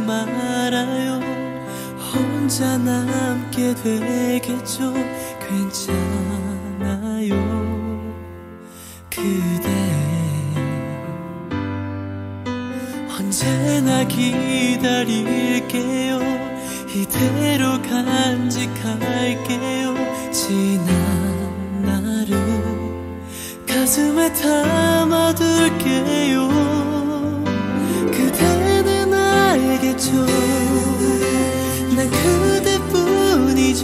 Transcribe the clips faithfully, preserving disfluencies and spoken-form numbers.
말아요. 혼자 남게 되겠죠. 괜찮아요. 그대 언제나 기다릴게요. 이대로 간직할게요. 지난 날을 가슴에 담아둘게요. 그대는 알겠죠. 난 그대뿐이죠.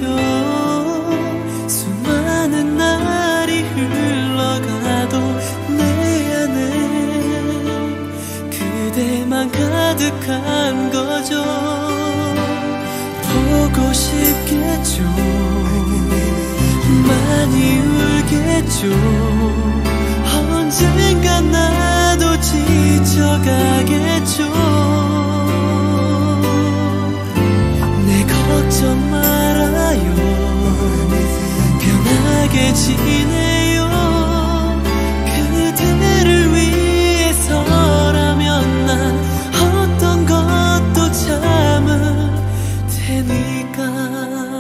수많은 날이 흘러가도 내 안에 그대만 가득한 거죠. 보고 싶겠죠. 많이 울겠죠. 언젠가 나도 지쳐가겠죠. 내 걱정 말아요. 편하게 지내요. 그대를 위해서라면 난 어떤 것도 참을 테니까.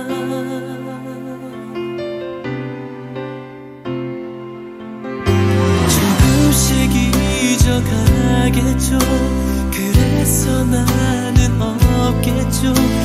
조금씩 잊어가겠죠. 그래서 나는 없겠죠.